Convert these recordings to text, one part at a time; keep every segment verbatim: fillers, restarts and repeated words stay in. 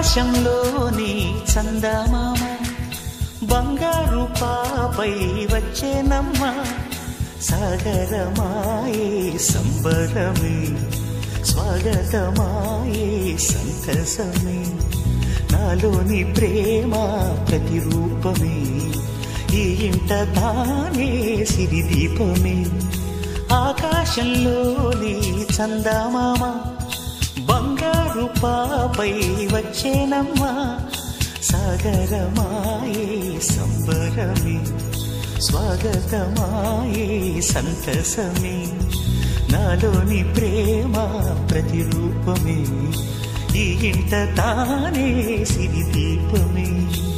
ఆకాశంలోని చందమామ బంగారు పాపై వచ్చేనమ్మ సాగరమాయే సంబరమే స్వాగతమాయే సంతసమే నాలోని ప్రేమ ప్రతిరూపమే ఈ ఇంట తానే సిరిదీపమే ఆకాశంలోని చందమామ బంగారు పాపై వచ్చేనమ్మా సాగరమాయే సంబరమే స్వాగతమాయే సంతసమే నాలోని ప్రేమ ప్రతిరూపమే ఈ ఇంట తానే సిరిదీపమే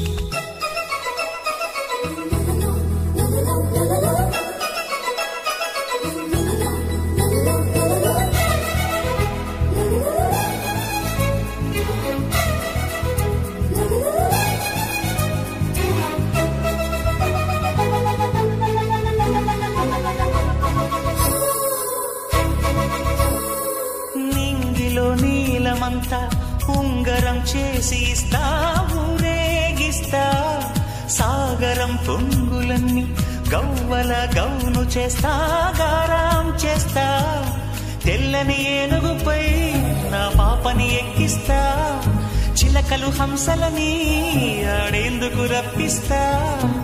నీలమంతా ఉంగరం చేసి ఇస్తా ఊరేగిస్తా సాగరం పొంగులన్నీ గవ్వల గౌను చేస్తా గారాం చేస్తా తెల్లని ఏనుగుపై నా పాపని ఎక్కిస్తా చిలకలు హంసలని ఆడేందుకు రప్పిస్తా